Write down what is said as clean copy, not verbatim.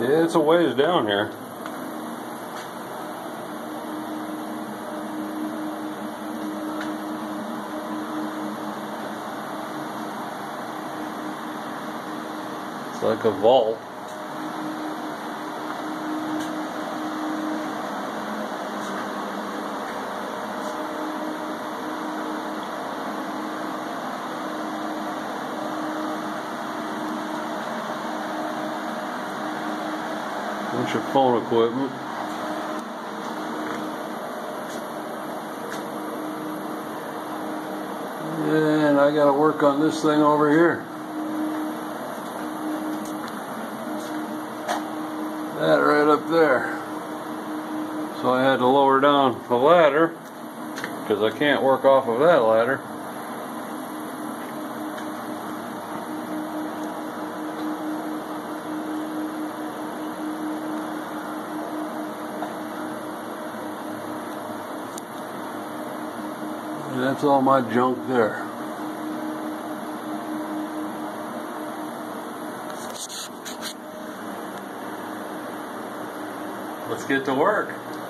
Yeah, it's a ways down here. It's like a vault. Bunch of phone equipment. And I gotta work on this thing over here. That right up there. So I had to lower down the ladder because I can't work off of that ladder. And that's all my junk there. Let's get to work.